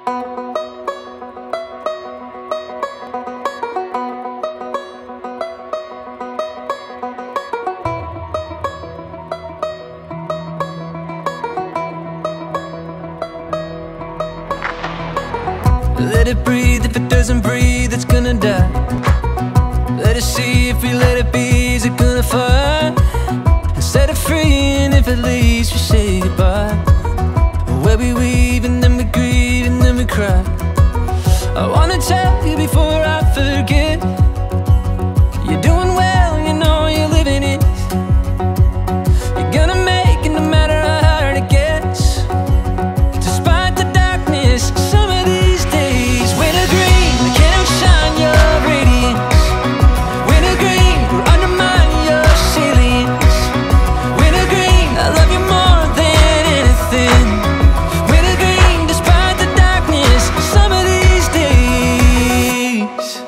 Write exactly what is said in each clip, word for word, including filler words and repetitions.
Let it breathe, if it doesn't breathe, it's gonna die. Let it see, if we let it be, is it gonna fly? And set it free, and if it leaves, we say goodbye. Where we weave, and then we grieve, and then we cry. I wanna tell you before I forget, you're doing well, you know you're living it. You're gonna make it no matter how hard it gets. Despite the darkness, some of these days, winter green, we can't outshine your radiance. Winter green, we'll undermine your salience. Winter green, I love you more than anything. Winter green, despite the darkness, some of these days.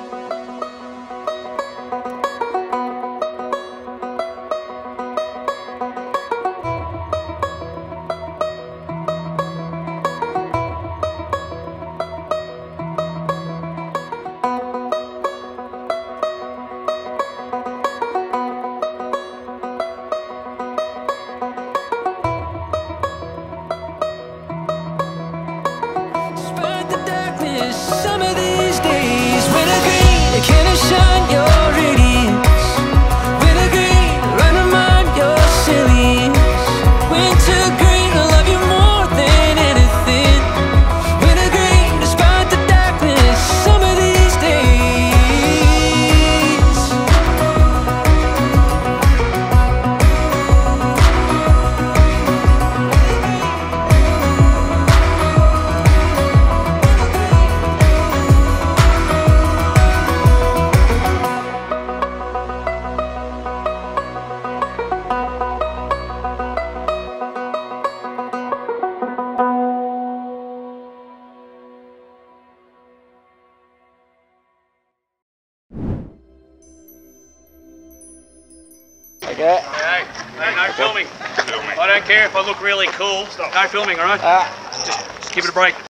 Despite the darkness, some of these days, winter green, I can't outshine your radiance. Winter green, undermine your salience. Winter green, I love you more than anything. Winter green, despite the darkness, some of these days. Okay. Hey, hey, no filming. I don't care if I look really cool. No filming, all right? Uh, Just, just give it a break.